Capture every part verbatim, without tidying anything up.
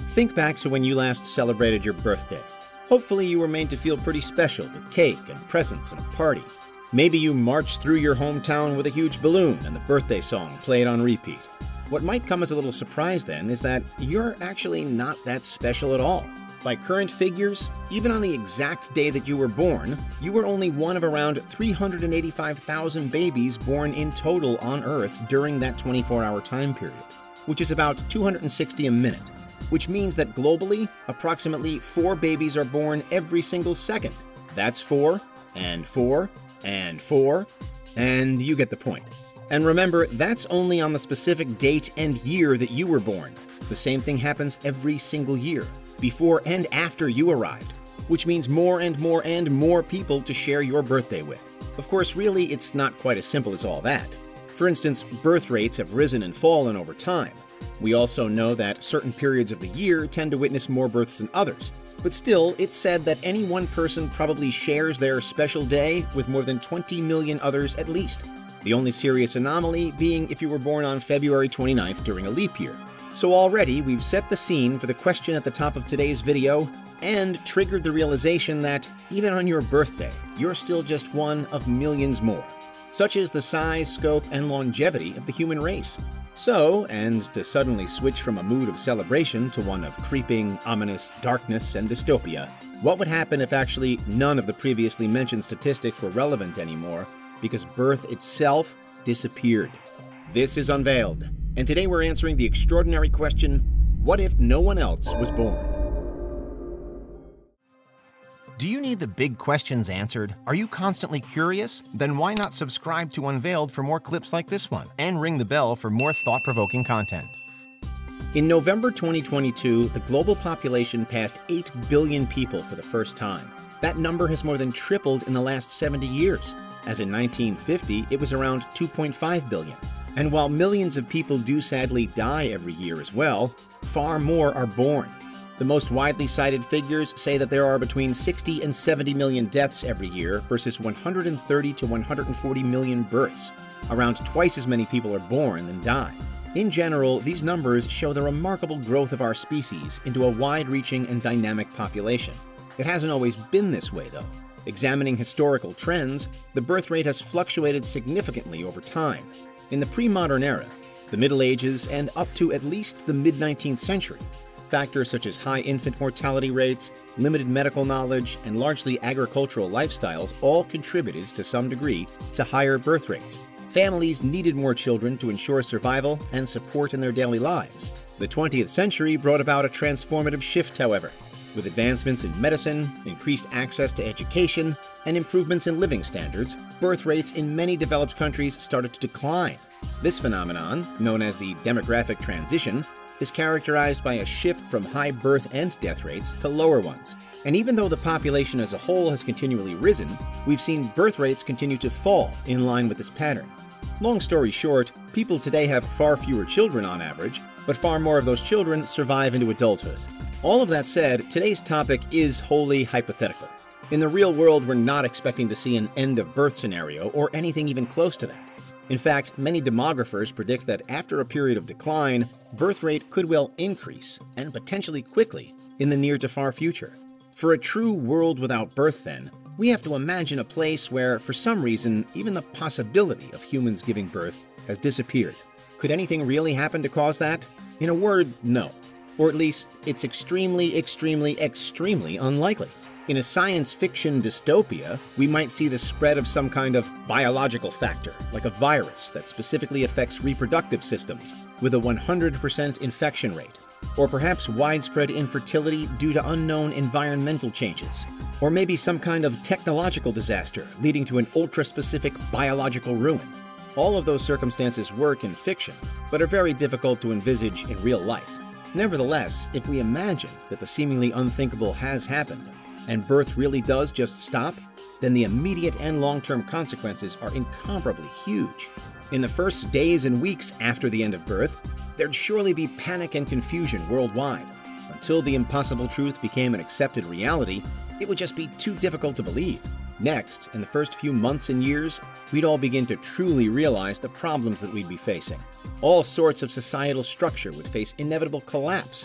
Think back to when you last celebrated your birthday. Hopefully you were made to feel pretty special with cake and presents and a party. Maybe you marched through your hometown with a huge balloon and the birthday song played on repeat. What might come as a little surprise then is that you're actually not that special at all. By current figures, even on the exact day that you were born, you were only one of around three hundred eighty-five thousand babies born in total on Earth during that twenty-four hour time period, which is about two hundred sixty a minute, which means that globally, approximately four babies are born every single second. That's four, and four, and four, and you get the point. And remember, that's only on the specific date and year that you were born. The same thing happens every single year, before and after you arrived, which means more and more and more people to share your birthday with. Of course, really, it's not quite as simple as all that. For instance, birth rates have risen and fallen over time. We also know that certain periods of the year tend to witness more births than others. But still, it's said that any one person probably shares their special day with more than twenty million others at least. The only serious anomaly being if you were born on February twenty-ninth during a leap year. So already, we've set the scene for the question at the top of today's video and triggered the realization that even on your birthday, you're still just one of millions more. Such is the size, scope, and longevity of the human race. So, and to suddenly switch from a mood of celebration to one of creeping, ominous darkness and dystopia, what would happen if actually none of the previously mentioned statistics were relevant anymore because birth itself disappeared? This is Unveiled, and today we're answering the extraordinary question, what if no one else was born? Do you need the big questions answered? Are you constantly curious? Then why not subscribe to Unveiled for more clips like this one, and ring the bell for more thought-provoking content. In November twenty twenty-two, the global population passed eight billion people for the first time. That number has more than tripled in the last seventy years, as in nineteen fifty it was around two point five billion. And while millions of people do sadly die every year as well, far more are born. The most widely cited figures say that there are between sixty and seventy million deaths every year versus one hundred thirty to one hundred forty million births. Around twice as many people are born than die. In general, these numbers show the remarkable growth of our species into a wide-reaching and dynamic population. It hasn't always been this way, though. Examining historical trends, the birth rate has fluctuated significantly over time. In the pre-modern era, the Middle Ages, and up to at least the mid nineteenth century, factors such as high infant mortality rates, limited medical knowledge, and largely agricultural lifestyles all contributed to some degree to higher birth rates. Families needed more children to ensure survival and support in their daily lives. The twentieth century brought about a transformative shift, however. With advancements in medicine, increased access to education, and improvements in living standards, birth rates in many developed countries started to decline. This phenomenon, known as the demographic transition, is characterized by a shift from high birth and death rates to lower ones. And even though the population as a whole has continually risen, we've seen birth rates continue to fall in line with this pattern. Long story short, people today have far fewer children on average, but far more of those children survive into adulthood. All of that said, today's topic is wholly hypothetical. In the real world, we're not expecting to see an end of birth scenario or anything even close to that. In fact, many demographers predict that after a period of decline, birth rate could well increase, and potentially quickly, in the near to far future. For a true world without birth, then, we have to imagine a place where, for some reason, even the possibility of humans giving birth has disappeared. Could anything really happen to cause that? In a word, no. Or at least, it's extremely, extremely, extremely unlikely. In a science fiction dystopia, we might see the spread of some kind of biological factor, like a virus that specifically affects reproductive systems, with a one hundred percent infection rate. Or perhaps widespread infertility due to unknown environmental changes. Or maybe some kind of technological disaster leading to an ultra-specific biological ruin. All of those circumstances work in fiction, but are very difficult to envisage in real life. Nevertheless, if we imagine that the seemingly unthinkable has happened, and birth really does just stop, then the immediate and long-term consequences are incomparably huge. In the first days and weeks after the end of birth, there'd surely be panic and confusion worldwide. Until the impossible truth became an accepted reality, it would just be too difficult to believe. Next, in the first few months and years, we'd all begin to truly realize the problems that we'd be facing. All sorts of societal structure would face inevitable collapse.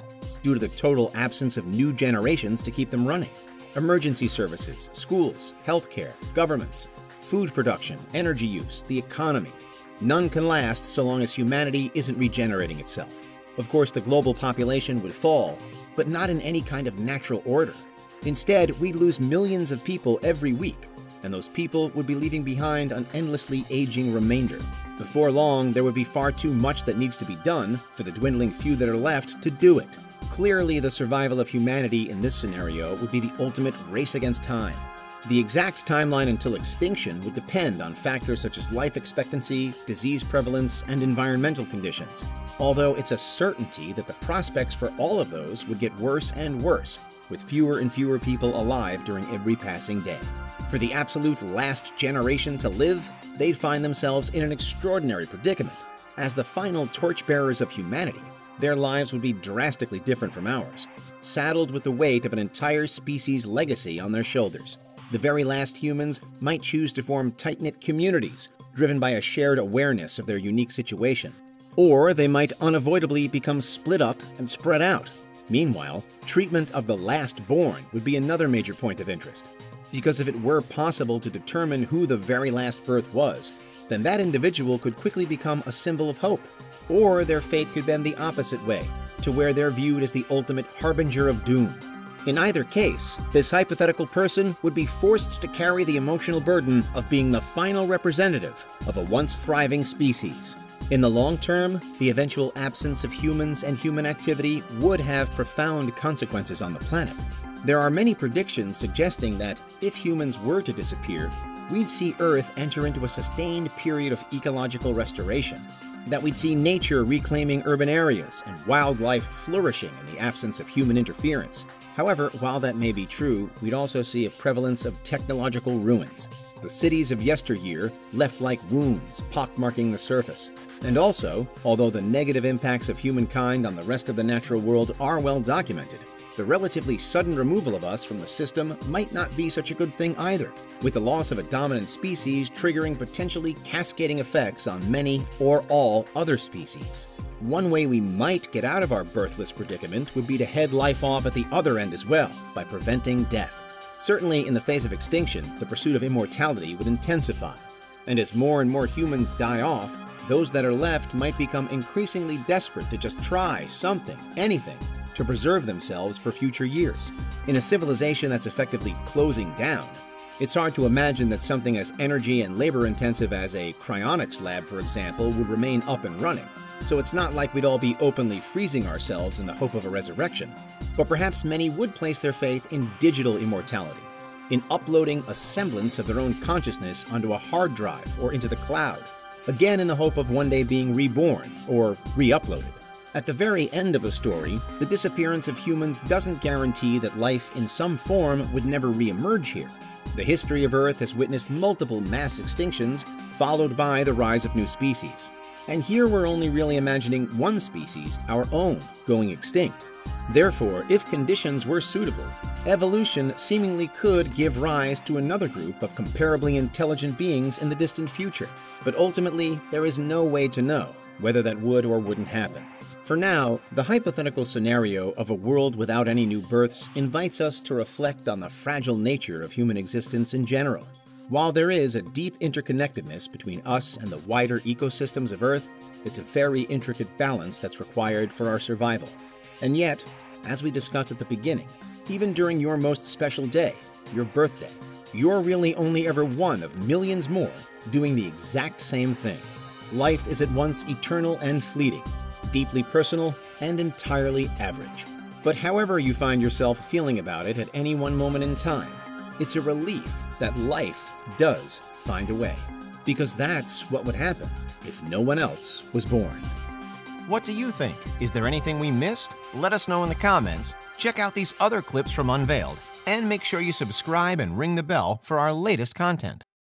due to the total absence of new generations to keep them running. Emergency services, schools, healthcare, governments, food production, energy use, the economy. None can last so long as humanity isn't regenerating itself. Of course, the global population would fall, but not in any kind of natural order. Instead, we'd lose millions of people every week, and those people would be leaving behind an endlessly aging remainder. Before long, there would be far too much that needs to be done for the dwindling few that are left to do it. Clearly, the survival of humanity in this scenario would be the ultimate race against time. The exact timeline until extinction would depend on factors such as life expectancy, disease prevalence, and environmental conditions, although it's a certainty that the prospects for all of those would get worse and worse, with fewer and fewer people alive during every passing day. For the absolute last generation to live, they'd find themselves in an extraordinary predicament. As the final torchbearers of humanity, their lives would be drastically different from ours, saddled with the weight of an entire species' legacy on their shoulders. The very last humans might choose to form tight-knit communities, driven by a shared awareness of their unique situation. Or they might unavoidably become split up and spread out. Meanwhile, treatment of the last born would be another major point of interest. Because if it were possible to determine who the very last birth was, then that individual could quickly become a symbol of hope. Or their fate could bend the opposite way, to where they're viewed as the ultimate harbinger of doom. In either case, this hypothetical person would be forced to carry the emotional burden of being the final representative of a once thriving species. In the long term, the eventual absence of humans and human activity would have profound consequences on the planet. There are many predictions suggesting that if humans were to disappear, we'd see Earth enter into a sustained period of ecological restoration, that we'd see nature reclaiming urban areas and wildlife flourishing in the absence of human interference. However, while that may be true, we'd also see a prevalence of technological ruins. The cities of yesteryear left like wounds pockmarking the surface. And also, although the negative impacts of humankind on the rest of the natural world are well documented, the relatively sudden removal of us from the system might not be such a good thing either, with the loss of a dominant species triggering potentially cascading effects on many or all other species. One way we might get out of our birthless predicament would be to head life off at the other end as well, by preventing death. Certainly, in the face of extinction, the pursuit of immortality would intensify. And as more and more humans die off, those that are left might become increasingly desperate to just try something, anything, to preserve themselves for future years. In a civilization that's effectively closing down, it's hard to imagine that something as energy and labor-intensive as a cryonics lab, for example, would remain up and running. So it's not like we'd all be openly freezing ourselves in the hope of a resurrection. But perhaps many would place their faith in digital immortality, in uploading a semblance of their own consciousness onto a hard drive or into the cloud, again in the hope of one day being reborn or re-uploaded. At the very end of the story, the disappearance of humans doesn't guarantee that life in some form would never re-emerge here. The history of Earth has witnessed multiple mass extinctions, followed by the rise of new species. And here we're only really imagining one species, our own, going extinct. Therefore, if conditions were suitable, evolution seemingly could give rise to another group of comparably intelligent beings in the distant future. But ultimately, there is no way to know whether that would or wouldn't happen. For now, the hypothetical scenario of a world without any new births invites us to reflect on the fragile nature of human existence in general. While there is a deep interconnectedness between us and the wider ecosystems of Earth, it's a very intricate balance that's required for our survival. And yet, as we discussed at the beginning, even during your most special day, your birthday, you're really only ever one of millions more doing the exact same thing. Life is at once eternal and fleeting, deeply personal and entirely average. But however you find yourself feeling about it at any one moment in time, it's a relief that life does find a way. Because that's what would happen if no one else was born. What do you think? Is there anything we missed? Let us know in the comments. Check out these other clips from Unveiled, and make sure you subscribe and ring the bell for our latest content.